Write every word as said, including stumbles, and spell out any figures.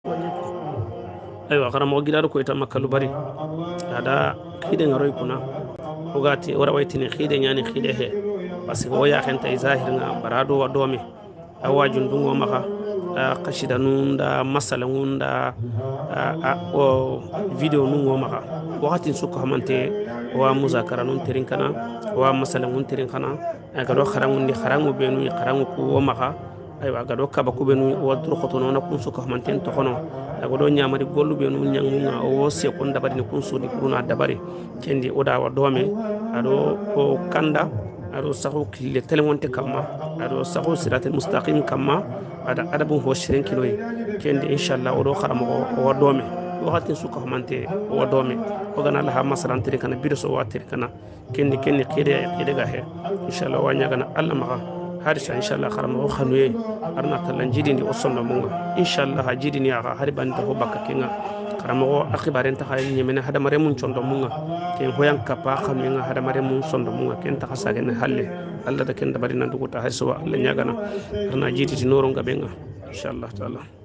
aywa kara mo gidaro ko ita makalu bari ada khide ngaroy kuna ogati ora waytini khide nyani khide he parce que o ya khenta zahir nga barado wa domi awajun dungo maka qashida nunda masala nunda o video nungo maka wakati suko hamante wa muzakara nun terin kana wa masala nun terin kana agado kharangun ni kharangu benu kharangu ko maka aywa agado kaba ko benu wa duro khotono na kun suko hamante to kono agado nyamari gollu benu nyangunga o se kon dabari ni kun sudi kuruna dabari kendi oda wa dome ado o kanda ado sahu kille telemonte kamma ado sahu siratal mustaqim kamma ada adabu ho shirin kiloy kendi inshallah odo kharamo o dome wakati suko hamante o dome o gana la masalan tiri kana biroso watir kana kendi kendi khide khide ga he inshallah wanya gana alla maka harisha inshallah kharamo khanuye arna talan jidini o sonno munga inshallah jidini aga hariban to bakka kinga kharamo akhibaren ta hay nyemena hada mare mun chondo munga ken hoyan kapa khanuye hada mare mun sondo munga ken ta khasage halle alla da ken da bari nan duguta hay so alla nyagana arna jiditi noro ngabenga inshallah taala